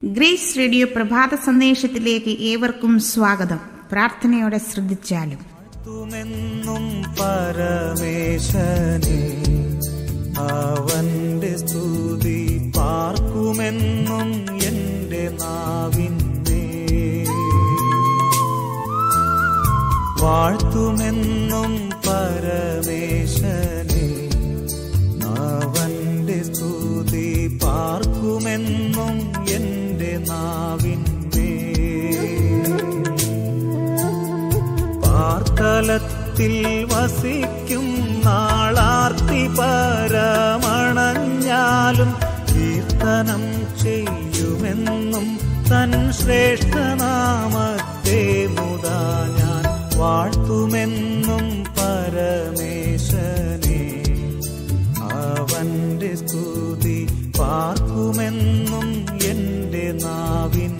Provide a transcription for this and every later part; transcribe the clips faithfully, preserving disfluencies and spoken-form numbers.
Grace radio പ്രഭാത സന്ദേശത്തിലേക്ക് ഏവർക്കും സ്വാഗതം. പ്രാർത്ഥനയോടെ ശ്രദ്ധിച്ചാലും. പരമേശനെ അവന്റെ സ്തുതി പാർക്കുമെന്നും എന്റെ നാവിനെ വാഴ്ത്തുമെന്നും പരമേശനെ അവന്റെ സ്തുതി പാർക്കുമെന്നും എന്റെ നാവിനെ പാർത്തലത്തിൽ വസിക്കും നാളാർത്തി പരമണഞ്ഞാലും കീർത്തനം ചെയ്യുമെന്നും തൻ ശ്രേഷ്ഠനാമത്തെ മുതാ ഞാൻ വാഴ്ത്തുമെന്നും പരമേശനെ അവന്റെ സ്തുതി പാർക്കുമെന്നും എന്റെ നാവിനെ.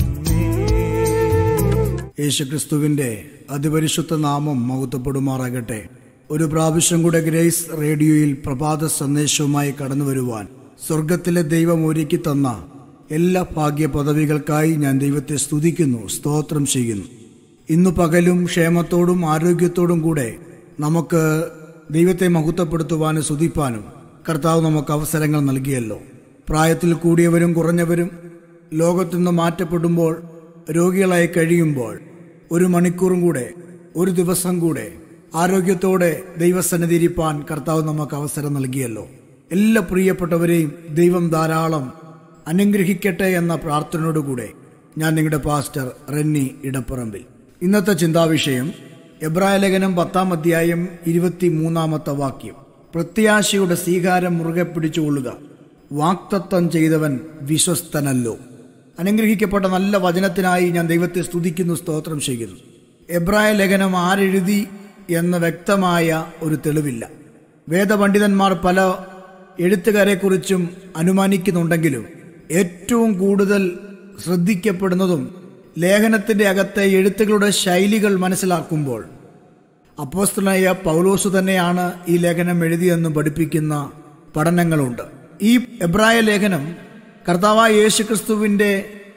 യേശുക്രിസ്തുവിന്റെ അതിപരിശുദ്ധ നാമം മഹത്വപ്പെടുമാറാകട്ടെ. ഒരു പ്രാവശ്യം കൂടെ ഗ്രേസ് റേഡിയോയിൽ പ്രഭാത സന്ദേശവുമായി കടന്നു വരുവാൻ സ്വർഗത്തിലെ ദൈവം ഒരുക്കി തന്ന എല്ലാ ഭാഗ്യ പദവികൾക്കായി ഞാൻ ദൈവത്തെ സ്തുതിക്കുന്നു, സ്തോത്രം ചെയ്യുന്നു. ഇന്നു പകലും ക്ഷേമത്തോടും ആരോഗ്യത്തോടും കൂടെ നമുക്ക് ദൈവത്തെ മഹത്വപ്പെടുത്തുവാനും സ്തുതിപ്പാനും കർത്താവ് നമുക്ക് അവസരങ്ങൾ നൽകിയല്ലോ. പ്രായത്തിൽ കൂടിയവരും കുറഞ്ഞവരും ലോകത്തു നിന്ന് മാറ്റപ്പെടുമ്പോൾ, രോഗികളായി കഴിയുമ്പോൾ ഒരു മണിക്കൂറും കൂടെ, ഒരു ദിവസം കൂടെ ആരോഗ്യത്തോടെ ദൈവസന്നിധി ഇരിപ്പാൻ കർത്താവ് നമുക്ക് അവസരം നൽകിയല്ലോ. എല്ലാ പ്രിയപ്പെട്ടവരെയും ദൈവം ധാരാളം അനുഗ്രഹിക്കട്ടെ എന്ന പ്രാർത്ഥനയോടുകൂടെ ഞാൻ നിങ്ങളുടെ പാസ്റ്റർ റെന്നി ഇടപ്പറമ്പിൽ. ഇന്നത്തെ ചിന്താവിഷയം എബ്രായ ലേഖനം പത്താം അധ്യായം ഇരുപത്തി മൂന്നാമത്തെ വാക്യം. പ്രത്യാശയുടെ സ്വീകാരം മുറുകെ പിടിച്ചുകൊള്ളുക, വാക്തത്വം ചെയ്തവൻ വിശ്വസ്തനല്ലോ. അനുഗ്രഹിക്കപ്പെട്ട നല്ല വചനത്തിനായി ഞാൻ ദൈവത്തെ സ്തുതിക്കുന്നു, സ്തോത്രം ചെയ്യുന്നു. എബ്രായ ലേഖനം ആരെഴുതി എന്ന വ്യക്തമായ ഒരു തെളിവില്ല. വേദപണ്ഡിതന്മാർ പല എഴുത്തുകാരെക്കുറിച്ചും അനുമാനിക്കുന്നുണ്ടെങ്കിലും ഏറ്റവും കൂടുതൽ ശ്രദ്ധിക്കപ്പെടുന്നതും ലേഖനത്തിന്റെ അകത്തെ എഴുത്തുകളുടെ ശൈലികൾ മനസ്സിലാക്കുമ്പോൾ അപ്പോസ്തലനായ പൗലോസ് തന്നെയാണ് ഈ ലേഖനം എഴുതിയെന്ന് പഠിപ്പിക്കുന്ന പഠനങ്ങളുണ്ട്. ഈ എബ്രായ ലേഖനം കർത്താവായ യേശുക്രിസ്തുവിന്റെ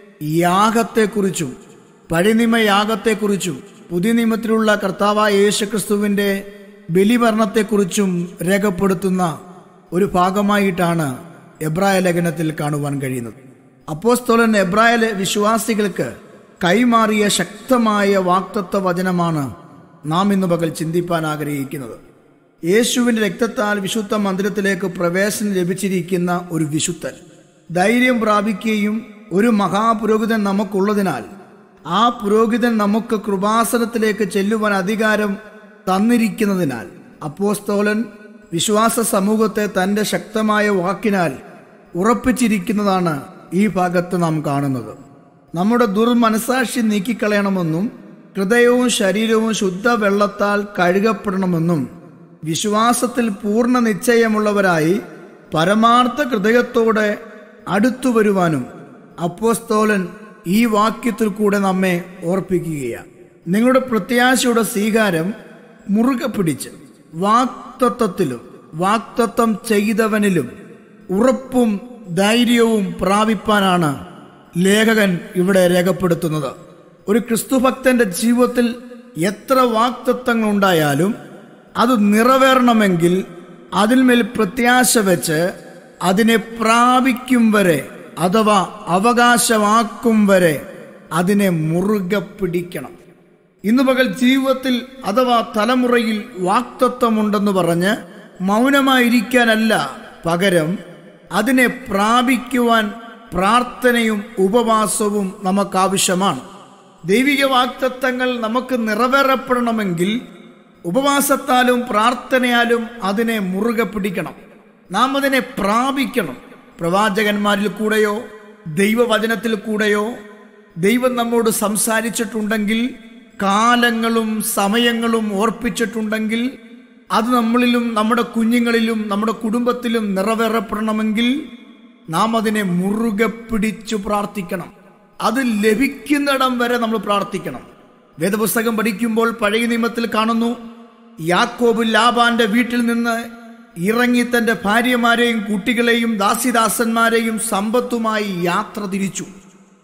യാഗത്തെക്കുറിച്ചും പഴയനിയമ യാഗത്തെക്കുറിച്ചും പുതിയ നിയമത്തിലുള്ള കർത്താവായ യേശുക്രിസ്തുവിന്റെ ബലിമരണത്തെക്കുറിച്ചും രേഖപ്പെടുത്തുന്ന ഒരു ഭാഗമായിട്ടാണ് എബ്രായ ലേഖനത്തിൽ കാണുവാൻ കഴിയുന്നത്. അപ്പോസ്തലൻ എബ്രായ വിശ്വാസികൾക്ക് കൈമാറിയ ശക്തമായ വാക്തത്വ വചനമാണ് നാം ഇന്ന് പകൽ ചിന്തിപ്പാൻ ആഗ്രഹിക്കുന്നത്. യേശുവിന്റെ രക്തത്താൽ വിശുദ്ധ മന്ദിരത്തിലേക്ക് പ്രവേശനം ലഭിച്ചിരിക്കുന്ന ഒരു വിശുദ്ധൻ ധൈര്യം പ്രാപിക്കുകയും ഒരു മഹാപുരോഹിതൻ നമുക്കുള്ളതിനാൽ ആ പുരോഹിതൻ നമുക്ക് കൃപാസനത്തിലേക്ക് ചെല്ലുവാൻ അധികാരം തന്നിരിക്കുന്നതിനാൽ അപ്പോസ്തലൻ വിശ്വാസ സമൂഹത്തെ തന്റെ ശക്തമായ വാക്കിനാൽ ഉറപ്പിച്ചിരിക്കുന്നതാണ് ഈ ഭാഗത്ത് നാം കാണുന്നത്. നമ്മുടെ ദുർമനസാക്ഷി നീക്കിക്കളയണമെന്നും ഹൃദയവും ശരീരവും ശുദ്ധ വെള്ളത്താൽ കഴുകപ്പെടണമെന്നും വിശ്വാസത്തിൽ പൂർണ്ണ നിശ്ചയമുള്ളവരായി പരമാർത്ഥ ഹൃദയത്തോടെ അടുത്തു വരുവാനും അപ്പോസ്തലൻ ഈ വാക്യത്തിൽ കൂടെ നമ്മെ ഓർപ്പിക്കുകയാണ്. നിങ്ങളുടെ പ്രത്യാശയുടെ സ്വീകാരം മുറുകെ പിടിച്ച് വാക്തത്വത്തിലും വാക്തത്വം ചെയ്തവനിലും ഉറപ്പും ധൈര്യവും പ്രാപിപ്പാനാണ് ലേഖകൻ ഇവിടെ രേഖപ്പെടുത്തുന്നത്. ഒരു ക്രിസ്തുഭക്തന്റെ ജീവിതത്തിൽ എത്ര വാക്തത്വങ്ങൾ ഉണ്ടായാലും അത് നിറവേറണമെങ്കിൽ അതിന്മേൽ പ്രത്യാശ വെച്ച് അതിനെ പ്രാപിക്കും വരെ അഥവാ അവകാശമാക്കും വരെ അതിനെ മുറുകെ പിടിക്കണം. ഇന്നു പകൽ ജീവിതത്തിൽ അഥവാ തലമുറയിൽ വാക്തത്വമുണ്ടെന്ന് പറഞ്ഞ് മൗനമായിരിക്കാനല്ല, പകരം അതിനെ പ്രാപിക്കുവാൻ പ്രാർത്ഥനയും ഉപവാസവും നമുക്കാവശ്യമാണ്. ദൈവിക വാക്തത്വങ്ങൾ നമുക്ക് നിറവേറപ്പെടണമെങ്കിൽ ഉപവാസത്താലും പ്രാർത്ഥനയാലും അതിനെ മുറുകെ പിടിക്കണം. നാം അതിനെ പ്രാപിക്കണം. പ്രവാചകന്മാരിൽ കൂടെയോ ദൈവവചനത്തിൽ കൂടെയോ ദൈവം നമ്മോട് സംസാരിച്ചിട്ടുണ്ടെങ്കിൽ, കാലങ്ങളും സമയങ്ങളും ഓർപ്പിച്ചിട്ടുണ്ടെങ്കിൽ, അത് നമ്മളിലും നമ്മുടെ കുഞ്ഞുങ്ങളിലും നമ്മുടെ കുടുംബത്തിലും നിറവേറപ്പെടണമെങ്കിൽ നാം അതിനെ മുറുകെ പിടിച്ചു പ്രാർത്ഥിക്കണം. അത് ലഭിക്കുന്നിടം വരെ നമ്മൾ പ്രാർത്ഥിക്കണം. വേദപുസ്തകം പഠിക്കുമ്പോൾ പഴയ നിയമത്തിൽ കാണുന്നു, യാക്കോബ് ലാബാന്റെ വീട്ടിൽ നിന്ന് ഇറങ്ങി തന്റെ ഭാര്യമാരെയും കുട്ടികളെയും ദാസിദാസന്മാരെയും സമ്പത്തുമായി യാത്ര തിരിച്ചു.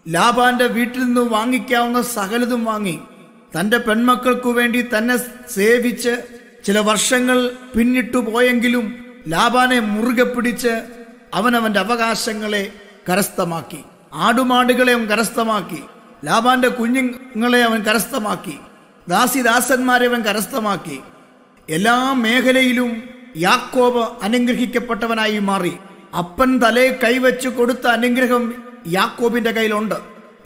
ലാബാന്റെ വീട്ടിൽ നിന്ന് വാങ്ങിക്കാവുന്ന സകലതും വാങ്ങി തന്റെ പെൺമക്കൾക്കു വേണ്ടി തന്നെ സേവിച്ച് ചില വർഷങ്ങൾ പിന്നിട്ടു പോയെങ്കിലും ലാബാനെ മുറുകെ പിടിച്ച് അവനവന്റെ അവകാശങ്ങളെ കരസ്ഥമാക്കി. ആടുമാടുകളെ അവൻ കരസ്ഥമാക്കി, ലാബാന്റെ കുഞ്ഞുങ്ങളെ അവൻ കരസ്ഥമാക്കി, ദാസിദാസന്മാരെ അവൻ കരസ്ഥമാക്കി. എല്ലാ മേഖലയിലും യാക്കോബ് അനുഗ്രഹിക്കപ്പെട്ടവനായി മാറി. അപ്പൻ തലയെ കൈവച്ച് കൊടുത്ത അനുഗ്രഹം യാക്കോബിന്റെ കയ്യിലുണ്ട്.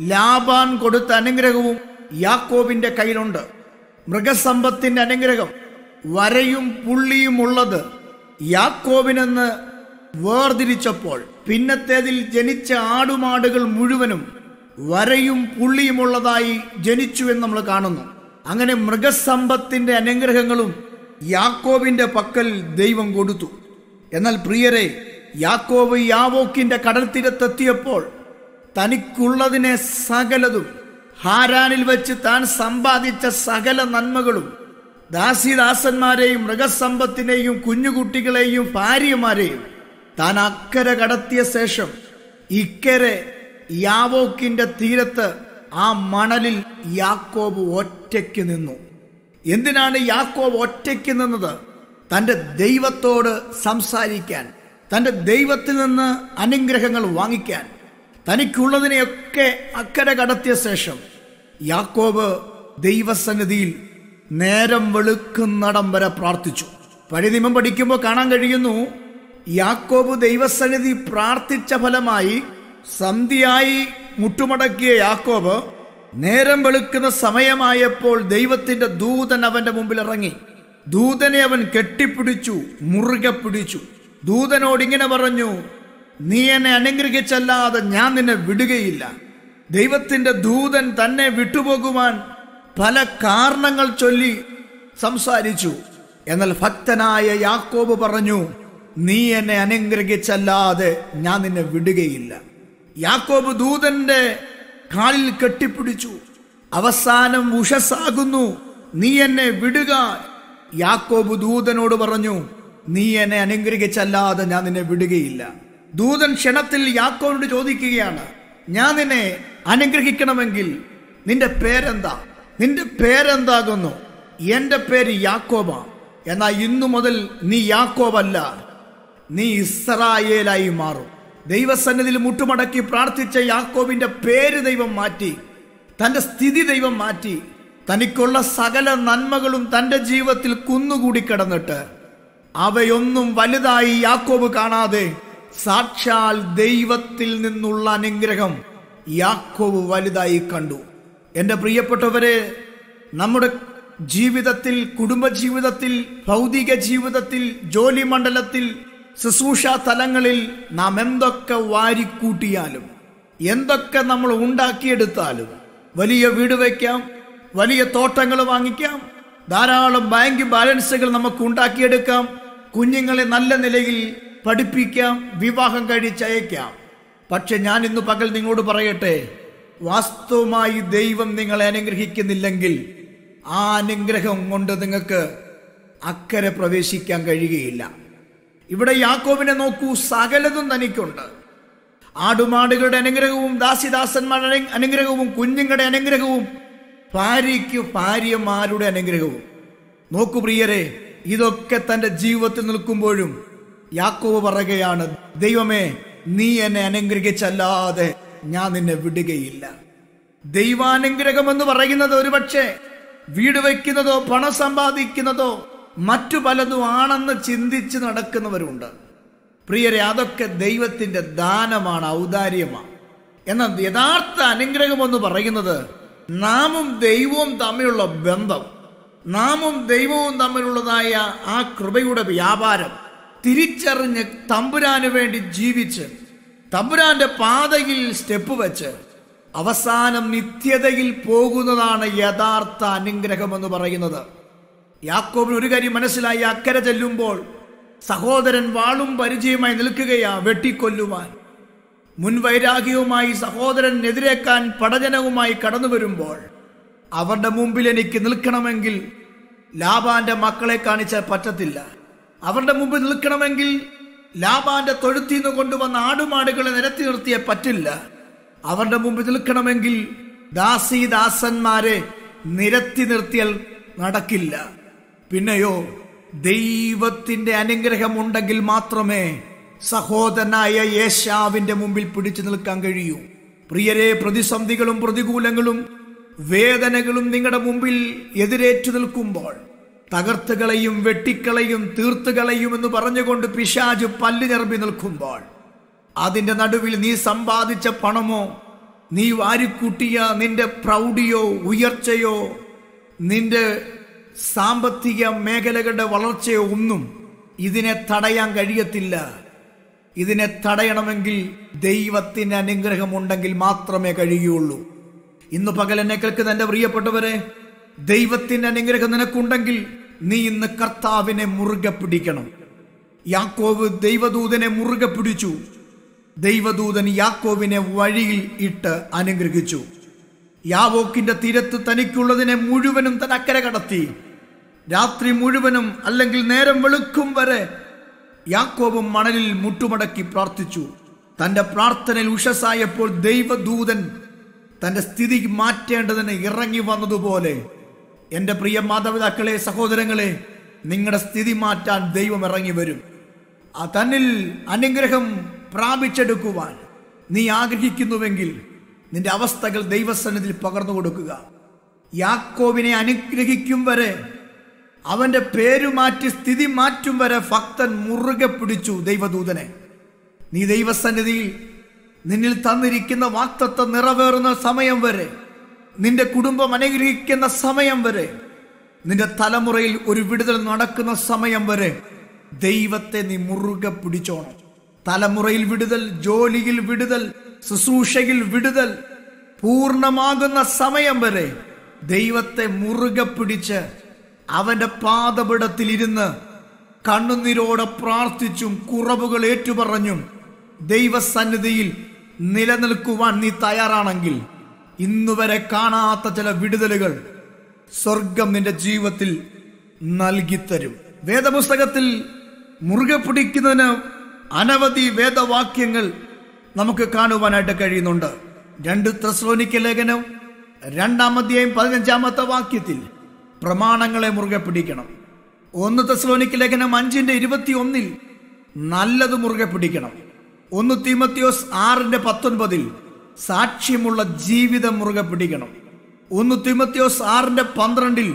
ലാബാൻ കൊടുത്ത അനുഗ്രഹവും യാക്കോബിന്റെ കയ്യിലുണ്ട്. മൃഗസമ്പത്തിന്റെ അനുഗ്രഹം, വരയും പുള്ളിയും ഉള്ളത് യാക്കോബിനെന്ന് വേർതിരിച്ചപ്പോൾ പിന്നത്തേതിൽ ജനിച്ച ആടുമാടുകൾ മുഴുവനും വരയും പുള്ളിയുമുള്ളതായി ജനിച്ചു എന്ന് നമ്മൾ കാണുന്നു. അങ്ങനെ മൃഗസമ്പത്തിന്റെ അനുഗ്രഹങ്ങളും യാക്കോബിന്റെ പക്കൽ ദൈവം കൊടുത്തു. എന്നാൽ പ്രിയരെ, യാക്കോബ് യാവോക്കിന്റെ കടൽ തീരത്തെത്തിയപ്പോൾ തനിക്കുള്ളതിനെ സകലതും, ഹാരാനിൽ വെച്ച് താൻ സമ്പാദിച്ച സകല നന്മകളും, ദാസിദാസന്മാരെയും മൃഗസമ്പത്തിനെയും കുഞ്ഞുകുട്ടികളെയും ഭാര്യമാരെയും താൻ അക്കരെ കടത്തിയ ശേഷം ഇക്കരെ യാവോക്കിന്റെ തീരത്ത് ആ മണലിൽ യാക്കോബ് ഒറ്റയ്ക്ക് നിന്നു. എന്തിനാണ് യാക്കോബ് ഒറ്റയ്ക്ക് നിന്നത്? തന്റെ ദൈവത്തോട് സംസാരിക്കാൻ, തന്റെ ദൈവത്തിൽ നിന്ന് അനുഗ്രഹങ്ങൾ വാങ്ങിക്കാൻ. തനിക്കുള്ളതിനെയൊക്കെ അക്കരെ കടത്തിയ ശേഷം യാക്കോബ് ദൈവസന്നിധിയിൽ നേരം വെളുക്കുന്നിടം വരെ പ്രാർത്ഥിച്ചു. പഴയ നിയമം പഠിക്കുമ്പോൾ കാണാൻ കഴിയുന്നു, യാക്കോബ് ദൈവസന്നിധി പ്രാർത്ഥിച്ച ഫലമായി സന്ധ്യയായി മുട്ടുമടക്കിയ യാക്കോബ് നേരം വെളുക്കുന്ന സമയമായപ്പോൾ ദൈവത്തിന്റെ ദൂതൻ അവന്റെ മുമ്പിൽ ഇറങ്ങി. ദൂതനെ അവൻ കെട്ടിപ്പിടിച്ചു, മുറുകെ പിടിച്ചു. ദൂതനോട് ഇങ്ങനെ പറഞ്ഞു, നീ എന്നെ അനുഗ്രഹിച്ചല്ലാതെ ഞാൻ നിന്നെ വിടുകയില്ല. ദൈവത്തിന്റെ ദൂതൻ തന്നെ വിട്ടുപോകുവാൻ പല കാരണങ്ങൾ ചൊല്ലി സംസാരിച്ചു. എന്നാൽ ഭക്തനായ യാക്കോബ് പറഞ്ഞു, നീ എന്നെ അനുഗ്രഹിച്ചല്ലാതെ ഞാൻ നിന്നെ വിടുകയില്ല. യാക്കോബ് ദൂതന്റെ കാലിൽ കെട്ടിപ്പിടിച്ചു. അവസാനം ഉഷസാകുന്നു, നീ എന്നെ വിടുക. യാക്കോബ് ദൂതനോട് പറഞ്ഞു, നീ എന്നെ അനുഗ്രഹിച്ചല്ലാതെ ഞാൻ നിന്നെ വിടുകയില്ല. ദൂതൻ ക്ഷണത്തിൽ യാക്കോബിനോട് ചോദിക്കുകയാണ്, ഞാൻ നിന്നെ അനുഗ്രഹിക്കണമെങ്കിൽ നിന്റെ പേരെന്താ? നിന്റെ പേരെന്താകുന്നു? എന്റെ പേര് യാക്കോബാ. എന്നാൽ ഇന്നു മുതൽ നീ യാക്കോബല്ല, നീ ഇസ്രായേലായി മാറും. ദൈവസന്നിധിയിൽ മുട്ടുമടക്കി പ്രാർത്ഥിച്ച യാക്കോബിന്റെ പേര് ദൈവം മാറ്റി, തന്റെ സ്ഥിതി ദൈവം മാറ്റി. തനിക്കുള്ള സകല നന്മകളും തന്റെ ജീവിതത്തിൽ കുന്നുകൂടി കിടന്നിട്ട് അവയൊന്നും വലുതായി യാക്കോബ് കാണാതെ സാക്ഷാൽ ദൈവത്തിൽ നിന്നുള്ള അനുഗ്രഹം യാക്കോബ് വലുതായി കണ്ടു. എന്റെ പ്രിയപ്പെട്ടവരെ, നമ്മുടെ ജീവിതത്തിൽ, കുടുംബജീവിതത്തിൽ, ഭൗതിക ജീവിതത്തിൽ, ജോലി മണ്ഡലത്തിൽ, ശുശ്രൂഷ തലങ്ങളിൽ നാം എന്തൊക്കെ വാരിക്കൂട്ടിയാലും, എന്തൊക്കെ നമ്മൾ ഉണ്ടാക്കിയെടുത്താലും, വലിയ വീട് വയ്ക്കാം, വലിയ തോട്ടങ്ങൾ വാങ്ങിക്കാം, ധാരാളം ബാങ്ക് ബാലൻസുകൾ നമുക്ക് ഉണ്ടാക്കിയെടുക്കാം, കുഞ്ഞുങ്ങളെ നല്ല നിലയിൽ പഠിപ്പിക്കാം, വിവാഹം കഴിച്ചയക്കാം. പക്ഷെ ഞാൻ ഇന്ന് പകൽ നിങ്ങളോട് പറയട്ടെ, വാസ്തവമായി ദൈവം നിങ്ങളെ അനുഗ്രഹിക്കുന്നില്ലെങ്കിൽ ആ അനുഗ്രഹം കൊണ്ട് നിങ്ങൾക്ക് അക്കരെ പ്രവേശിക്കാൻ കഴിയുകയില്ല. ഇവിടെ യാക്കോബിനെ നോക്കൂ, സകലതും തനിക്കുണ്ട്. ആടുമാടുകളുടെ അനുഗ്രഹവും, ദാസിദാസന്മാരുടെ അനുഗ്രഹവും, കുഞ്ഞുങ്ങളുടെ അനുഗ്രഹവും, ഭാര്യയ്ക്ക് ഭാര്യമാരുടെ അനുഗ്രഹവും. നോക്കൂ പ്രിയരെ, ഇതൊക്കെ തന്റെ ജീവിതത്തിൽ നിൽക്കുമ്പോഴും യാക്കോബ് പറയുകയാണ്, ദൈവമേ, നീ എന്നെ അനുഗ്രഹിച്ചല്ലാതെ ഞാൻ നിന്നെ വിടുകയില്ല. ദൈവാനുഗ്രഹം എന്ന് പറയുന്നത് ഒരുപക്ഷെ വീട് വയ്ക്കുന്നതോ പണം സമ്പാദിക്കുന്നതോ മറ്റു പലതും ആണെന്ന് ചിന്തിച്ച് നടക്കുന്നവരുണ്ട്. പ്രിയരെ, അതൊക്കെ ദൈവത്തിന്റെ ദാനമാണ്, ഔദാര്യമാണ്. എന്നാൽ യഥാർത്ഥ അനുഗ്രഹം എന്ന് പറയുന്നത് നാമും ദൈവവും തമ്മിലുള്ള ബന്ധം, നാമും ദൈവവും തമ്മിലുള്ളതായ ആ കൃപയുടെ വ്യാപാരം തിരിച്ചറിഞ്ഞ് തമ്പുരാന് വേണ്ടി ജീവിച്ച് തമ്പുരാന്റെ പാതയിൽ സ്റ്റെപ്പ് വെച്ച് അവസാനം നിത്യതയിൽ പോകുന്നതാണ് യഥാർത്ഥ അനുഗ്രഹം എന്ന് പറയുന്നത്. യാക്കോബിന് ഒരു കാര്യം മനസ്സിലായി, അക്കരെ ചെല്ലുമ്പോൾ സഹോദരൻ വാളും പരിചയമായി നിൽക്കുകയാ വെട്ടിക്കൊല്ലുവാൻ. മുൻവൈരാഗ്യവുമായി സഹോദരൻ എതിരേക്കാൻ പടജനവുമായി കടന്നു വരുമ്പോൾ അവരുടെ മുമ്പിൽ എനിക്ക് നിൽക്കണമെങ്കിൽ ലാബാന്റെ മക്കളെ കാണിച്ചാൽ പറ്റത്തില്ല. അവരുടെ മുമ്പിൽ നിൽക്കണമെങ്കിൽ ലാബാന്റെ തൊഴുത്തിന്ന് കൊണ്ടുവന്ന ആടുമാടുകളെ നിരത്തി നിർത്തിയേ പറ്റില്ല. അവരുടെ മുമ്പിൽ നിൽക്കണമെങ്കിൽ ദാസി ദാസന്മാരെ നിരത്തി നിർത്തിയാൽ നടക്കില്ല. പിന്നെയോ ദൈവത്തിന്റെ അനുഗ്രഹം ഉണ്ടെങ്കിൽ മാത്രമേ സഹോദരനായ യേശാവിന്റെ മുമ്പിൽ പിടിച്ചു നിൽക്കാൻ കഴിയൂ. പ്രിയരെ, പ്രതിസന്ധികളും പ്രതികൂലങ്ങളും വേദനകളും നിങ്ങളുടെ മുമ്പിൽ എതിരേറ്റു നിൽക്കുമ്പോൾ തകർത്തുകളെയും വെട്ടിക്കളയും തീർത്തുകളയും എന്ന് പറഞ്ഞുകൊണ്ട് പിശാച് പല്ല് ഞെർമ്പി നിൽക്കുമ്പോൾ അതിന്റെ നടുവിൽ നീ സമ്പാദിച്ച പണമോ, നീ വാരിക്കൂട്ടിയ നിന്റെ പ്രൗഢിയോ ഉയർച്ചയോ നിന്റെ സാമ്പത്തിക മേഖലകളുടെ വളർച്ചയോ ഒന്നും ഇതിനെ തടയാൻ കഴിയത്തില്ല. ഇതിനെ തടയണമെങ്കിൽ ദൈവത്തിന്റെ അനുഗ്രഹം ഉണ്ടെങ്കിൽ മാത്രമേ കഴിയുള്ളൂ. ഇന്ന് പകൽ എന്നെ കേൾക്കുന്ന എന്റെ പ്രിയപ്പെട്ടവരെ, ദൈവത്തിന്റെ അനുഗ്രഹം നിനക്കുണ്ടെങ്കിൽ നീ ഇന്ന് കർത്താവിനെ മുറുകെ പിടിക്കണം. യാക്കോബ് ദൈവദൂതനെ മുറുകെ പിടിച്ചു. ദൈവദൂതൻ യാക്കോബിനെ വഴിയിൽ ഇട്ട് അനുഗ്രഹിച്ചു. യാവോക്കിന്റെ തീരത്ത് തനിക്കുള്ളതിനെ മുഴുവനും തൻ അക്കരെ കടത്തി. രാത്രി മുഴുവനും അല്ലെങ്കിൽ നേരം വെളുക്കും വരെ യാക്കോബ് മണലിൽ മുട്ടുമടക്കി പ്രാർത്ഥിച്ചു. തന്റെ പ്രാർത്ഥനയിൽ ഉഷസായപ്പോൾ ദൈവദൂതൻ തന്റെ സ്ഥിതി മാറ്റേണ്ടതിന് ഇറങ്ങി വന്നതുപോലെ എന്റെ പ്രിയ മാതാപിതാക്കളെ, സഹോദരങ്ങളെ, നിങ്ങളുടെ സ്ഥിതി മാറ്റാൻ ദൈവം ഇറങ്ങി വരും. ആ തന്നിൽ അനുഗ്രഹം പ്രാപിച്ചെടുക്കുവാൻ നീ ആഗ്രഹിക്കുന്നുവെങ്കിൽ നിന്റെ അവസ്ഥകൾ ദൈവസന്നിധിയിൽ പകർന്നു കൊടുക്കുക. യാക്കോബിനെ അനുഗ്രഹിക്കും വരെ, അവന്റെ പേരു മാറ്റി സ്ഥിതി മാറ്റും വരെ ഭക്തൻ മുറുകെ പിടിച്ചു ദൈവദൂതനെ. നീ ദൈവസന്നിധിയിൽ നിന്നിൽ തന്നിരിക്കുന്ന വാഗ്ദത്തം നിറവേറുന്ന സമയം വരെ, നിന്റെ കുടുംബം അനുഗ്രഹിക്കുന്ന സമയം വരെ, നിന്റെ തലമുറയിൽ ഒരു വിടുതൽ നടക്കുന്ന സമയം വരെ ദൈവത്തെ നീ മുറുകെ പിടിച്ചോണം. തലമുറയിൽ വിടുതൽ, ജോലിയിൽ വിടുതൽ, ശുശ്രൂഷയിൽ വിടുതൽ പൂർണ്ണമാകുന്ന സമയം വരെ ദൈവത്തെ മുറുകെ പിടിച്ച് അവന്റെ പാദപീഠത്തിൽ ഇരുന്ന് കണ്ണുനീരോടെ പ്രാർത്ഥിച്ചും കുറവുകൾ ഏറ്റുപറഞ്ഞും ദൈവസന്നിധിയിൽ നിലനിൽക്കുവാൻ നീ തയ്യാറാണെങ്കിൽ ഇന്നുവരെ കാണാത്ത ചില വിടുതലുകൾ സ്വർഗം നിന്റെ ജീവിതത്തിൽ നൽകിത്തരും. വേദപുസ്തകത്തിൽ മുറുകെ പിടിക്കുന്നതിന് അനവധി വേദവാക്യങ്ങൾ നമുക്ക് കാണുവാനായിട്ട് കഴിയുന്നുണ്ട്. രണ്ട് തെസ്സലോനിക്ക ലേഖനം രണ്ടാം അധ്യായം പതിനഞ്ചാമത്തെ വാക്യത്തിൽ പ്രമാണങ്ങളെ മുറുകെ പിടിക്കണം. ഒന്ന് തെസ്സലോനിക്ക ലേഖനം അഞ്ചിന്റെ ഇരുപത്തി ഒന്നിൽ നല്ലത് മുറുകെ പിടിക്കണം. ഒന്ന് തീമോഥെയോസ് ആറിന്റെ പത്തൊൻപതിൽ സാക്ഷ്യമുള്ള ജീവിതം മുറുകെ പിടിക്കണം. ഒന്ന് തീമോഥെയോസ് ആറിന്റെ പന്ത്രണ്ടിൽ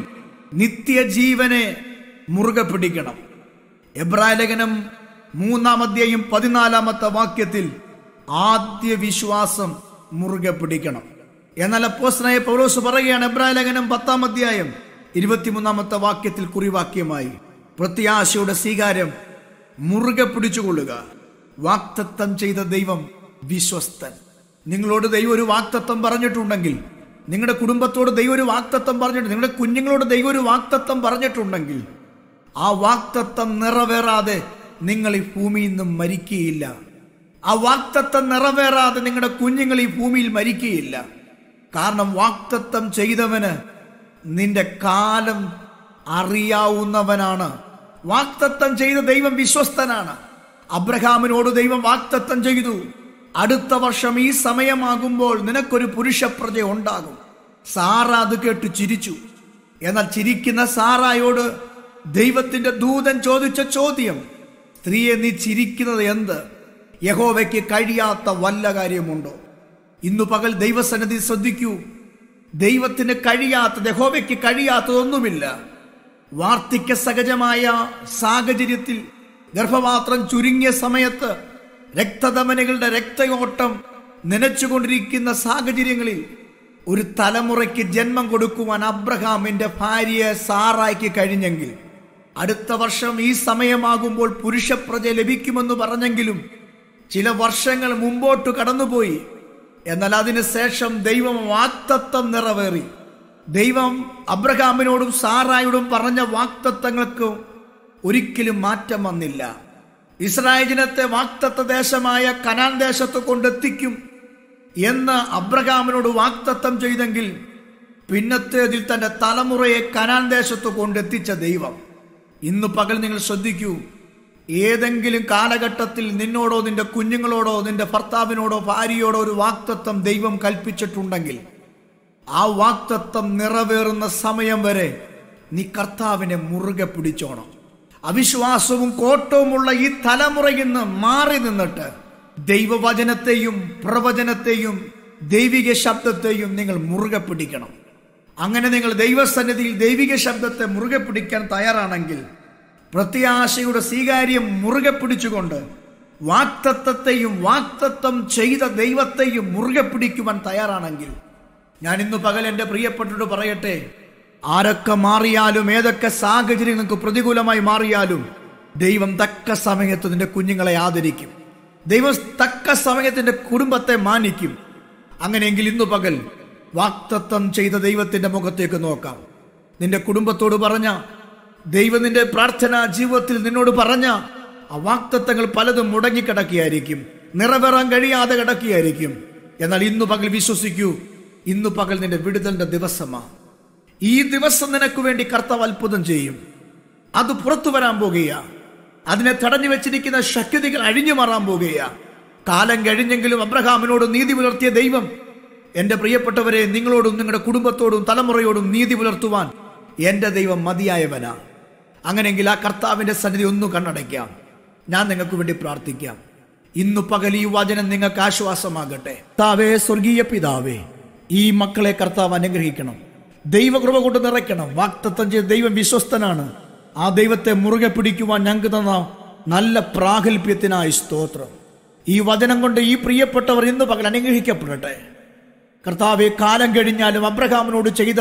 നിത്യജീവനെ മുറുകെ പിടിക്കണം. എബ്രായ ലേഖനം മൂന്നാം അധ്യായം പതിനാലാമത്തെ വാക്യത്തിൽ ആദ്യ വിശ്വാസം മുറുകെ പിടിക്കണം. എന്നാൽ അപ്പോസ്തലനായ പൗലോസ് പറയുകയാണ്, എബ്രായ ലേഖനം പത്താം അധ്യായം ഇരുപത്തിമൂന്നാമത്തെ വാക്യത്തിൽ കുറിവാക്യമായി, പ്രത്യാശയുടെ സ്വീകാര്യം മുറുകെ പിടിച്ചുകൊള്ളുക. വാക്തത്വം ചെയ്ത ദൈവം വിശ്വസ്തൻ. നിങ്ങളോട് ദൈവം ഒരു വാക്തത്വം പറഞ്ഞിട്ടുണ്ടെങ്കിൽ, നിങ്ങളുടെ കുടുംബത്തോട് ദൈവം ഒരു വാക്തത്വം പറഞ്ഞിട്ട്, നിങ്ങളുടെ കുഞ്ഞുങ്ങളോട് ദൈവം ഒരു വാക്തത്വം പറഞ്ഞിട്ടുണ്ടെങ്കിൽ ആ വാക്തത്വം നിറവേറാതെ നിങ്ങൾ ഈ ഭൂമിയിൽ നിന്നും മരിക്കുകയില്ല. ആ വാക്തത്വം നിറവേറാതെ നിങ്ങളുടെ കുഞ്ഞുങ്ങൾ ഈ ഭൂമിയിൽ മരിക്കുകയില്ല. കാരണം വാക്തത്വം ചെയ്തവന് നിന്റെ കാലം അറിയാവുന്നവനാണ്. വാക്തത്വം ചെയ്ത ദൈവം വിശ്വസ്തനാണ്. അബ്രഹാമിനോട് ദൈവം വാക്തത്വം ചെയ്തു, അടുത്ത വർഷം ഈ സമയമാകുമ്പോൾ നിനക്കൊരു പുരുഷപ്രജ ഉണ്ടാകും. സാറ അത് കേട്ട് ചിരിച്ചു. എന്നാൽ ചിരിക്കുന്ന സാറായോട് ദൈവത്തിന്റെ ദൂതൻ ചോദിച്ച ചോദ്യം, സ്ത്രീയെ നീ ചിരിക്കുന്നത് എന്ത്? യഹോവയ്ക്ക് കഴിയാത്ത വല്ല കാര്യമുണ്ടോ? ഇന്നു പകൽ ദൈവസന്നിധി ശ്രദ്ധിക്കൂ. ദൈവത്തിന് കഴിയാത്തത്, യഹോവയ്ക്ക് കഴിയാത്തതൊന്നുമില്ല. വാർദ്ധക്യ സഹജമായ സാഹചര്യത്തിൽ, ഗർഭപാത്രം ചുരുങ്ങിയ സമയത്ത് രക്തധമനികളുടെ രക്തയോട്ടം നനച്ചുകൊണ്ടിരിക്കുന്ന സാഹചര്യങ്ങളിൽ ഒരു തലമുറയ്ക്ക് ജന്മം കൊടുക്കുവാൻ അബ്രഹാമിന്റെ ഭാര്യയെ സാറായ്ക്ക് കഴിഞ്ഞെങ്കിൽ, അടുത്ത വർഷം ഈ സമയമാകുമ്പോൾ പുരുഷപ്രജ ലഭിക്കുമെന്ന് പറഞ്ഞെങ്കിലും ചില വർഷങ്ങൾ മുമ്പോട്ട് കടന്നുപോയി. എന്നാൽ അതിനുശേഷം ദൈവം വാക്തത്വം നിറവേറി. ദൈവം അബ്രഹാമിനോടും സാറായോടും പറഞ്ഞ വാക്തത്വങ്ങൾക്ക് ഒരിക്കലും മാറ്റം വന്നില്ല. ഇസ്രായേൽ ജനത്തെ വാക്തത്വ ദേശമായ കനാൻ ദേശത്ത് കൊണ്ടെത്തിക്കും എന്ന് അബ്രഹാമിനോട് വാക്തത്വം ചെയ്തെങ്കിൽ പിന്നത്തേതിൽ തന്റെ തലമുറയെ കനാൻ ദേശത്ത് കൊണ്ടെത്തിച്ച ദൈവം ഇന്ന് പകൽ നിങ്ങൾ ശ്രദ്ധിക്കൂ. ഏതെങ്കിലും കാലഘട്ടത്തിൽ നിന്നോടോ നിന്റെ കുഞ്ഞുങ്ങളോടോ നിന്റെ ഭർത്താവിനോടോ ഭാര്യയോടോ ഒരു വാക്തത്വം ദൈവം കൽപ്പിച്ചിട്ടുണ്ടെങ്കിൽ ആ വാക്തത്വം നിറവേറുന്ന സമയം വരെ നീ കർത്താവിനെ മുറുകെ പിടിച്ചോണം. അവിശ്വാസവും കോട്ടവുമുള്ള ഈ തലമുറയിൽ നിന്ന് മാറി നിന്നിട്ട് ദൈവവചനത്തെയും പ്രവചനത്തെയും ദൈവിക ശബ്ദത്തെയും നിങ്ങൾ മുറുകെ പിടിക്കണം. അങ്ങനെ നിങ്ങൾ ദൈവസന്നിധിയിൽ ദൈവിക ശബ്ദത്തെ മുറുകെ പിടിക്കാൻ തയ്യാറാണെങ്കിൽ, പ്രത്യാശയുടെ സ്വീകാര്യം മുറുകെ പിടിച്ചുകൊണ്ട് വാക്തത്വത്തെയും വാക്തത്വം ചെയ്ത ദൈവത്തെയും മുറുകെ പിടിക്കുവാൻ തയ്യാറാണെങ്കിൽ, ഞാൻ ഇന്ന് പകൽ എൻ്റെ പ്രിയപ്പെട്ടവരോട് പറയട്ടെ, ആരൊക്കെ മാറിയാലും ഏതൊക്കെ സാഹചര്യങ്ങൾക്ക് പ്രതികൂലമായി മാറിയാലും ദൈവം തക്ക സമയത്ത് നിന്റെ കുഞ്ഞുങ്ങളെ ആദരിക്കും. ദൈവം തക്ക സമയത്തിന്റെ കുടുംബത്തെ മാനിക്കും. അങ്ങനെയെങ്കിൽ ഇന്നു പകൽ വാക്തത്വം ചെയ്ത ദൈവത്തിന്റെ മുഖത്തേക്ക് നോക്കാം. നിന്റെ കുടുംബത്തോട് പറഞ്ഞ ദൈവം നിന്റെ പ്രാർത്ഥനാ ജീവിതത്തിൽ നിന്നോട് പറഞ്ഞ ആ വാക്തത്വങ്ങൾ പലതും മുടങ്ങിക്കിടക്കുകയായിരിക്കും, നിറവേറാൻ കഴിയാതെ കിടക്കുകയായിരിക്കും. എന്നാൽ ഇന്നു പകൽ വിശ്വസിക്കൂ, ഇന്നു പകൽ നിന്റെ വിടുതലിന്റെ ദിവസമാണ്. ഈ ദിവസം നിനക്ക് വേണ്ടി കർത്താവ് അത്ഭുതം ചെയ്യും. അത് പുറത്തു വരാൻ പോകുക. അതിനെ തടഞ്ഞു വെച്ചിരിക്കുന്ന ശക്തികൾ അഴിഞ്ഞു മാറാൻ പോകുക. കാലം കഴിഞ്ഞെങ്കിലും അബ്രഹാമിനോട് നീതി പുലർത്തിയ ദൈവം, എന്റെ പ്രിയപ്പെട്ടവരെ, നിങ്ങളോടും നിങ്ങളുടെ കുടുംബത്തോടും തലമുറയോടും നീതി പുലർത്തുവാൻ എന്റെ ദൈവം മതിയായവനാ. അങ്ങനെയെങ്കിൽ ആ കർത്താവിന്റെ സന്നിധി ഒന്ന് കണ്ണടയ്ക്കാം. ഞാൻ നിങ്ങൾക്ക് വേണ്ടി പ്രാർത്ഥിക്കാം. ഇന്നു പകൽ ഈ വചനം നിങ്ങൾക്ക് ആശ്വാസമാകട്ടെ. കർത്താവേ, സ്വർഗീയ പിതാവേ, ഈ മക്കളെ കർത്താവ് അനുഗ്രഹിക്കണം, ദൈവകൃപ കൊണ്ട് നിറയ്ക്കണം. വാക്തത്വം ചെയ്ത ദൈവം വിശ്വസ്തനാണ്. ആ ദൈവത്തെ മുറുകെ പിടിക്കുവാൻ ഞങ്ങൾക്ക് തന്ന നല്ല പ്രാഗൽഭ്യത്തിനായി സ്തോത്രം. ഈ വചനം കൊണ്ട് ഈ പ്രിയപ്പെട്ടവർ ഇന്ന് പകൽ അനുഗ്രഹിക്കപ്പെടട്ടെ. കർത്താവെ, കാലം കഴിഞ്ഞാലും അബ്രഹാമിനോട് ചെയ്ത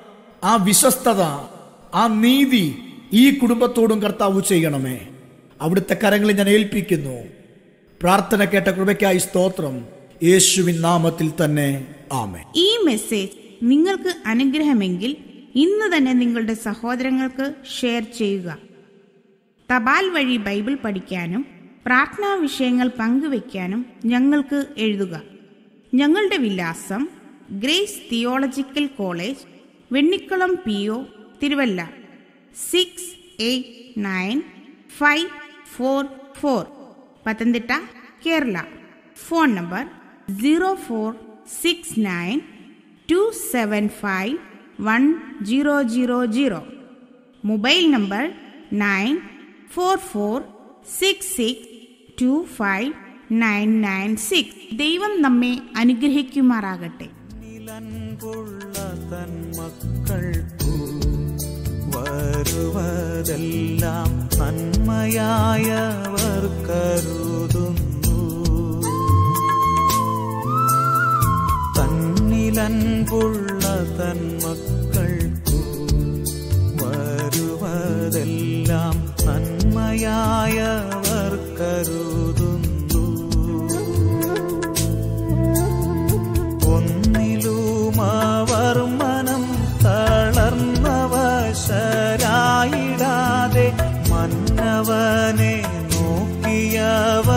ആ വിശ്വസ്തത, ആ നീതി ഈ കുടുംബത്തോടും കർത്താവ് ചെയ്യണമേ. അവിടുത്തെ കരങ്ങളിൽ ഞാൻ ഏൽപ്പിക്കുന്നു. പ്രാർത്ഥന കേട്ട കൃപയ്ക്കായി സ്തോത്രം. യേശുവിൻ നാമത്തിൽ തന്നെ ആമേൻ. ഈ മെസ്സേജ് നിങ്ങൾക്ക് അനുഗ്രഹമെങ്കിൽ ഇന്ന് തന്നെ നിങ്ങളുടെ സഹോദരങ്ങൾക്ക് ഷെയർ ചെയ്യുക. തപാൽ വഴി ബൈബിൾ പഠിക്കാനും പ്രാർത്ഥനാ വിഷയങ്ങൾ പങ്കുവയ്ക്കാനും ഞങ്ങൾക്ക് എഴുതുക. ഞങ്ങളുടെ വിലാസം: Grace Theological College, Vennikkulam P O, Thiruvalla six eight nine five four four, Pathanamthitta, Kerala. Phone number zero four six nine two seven five one zero zero zero. Mobile number nine four four six six two five nine nine six. ദൈവം നമ്മെ അനുഗ്രഹിക്കുമാറാകട്ടെ. തൻ മക്കൾക്കു വരുവതെല്ലാം നന്മയായവർ കരുതുന്നു. തന്നിലൻപുള്ള തൻ മക്കൾക്കു വരുവതെല്ലാം നന്മയായവർ കരുതുന്നു. ഒന്നിലും അവർ മനം തളർന്നവശരായിടാതെ മന്നവനെ നോക്കിയവർ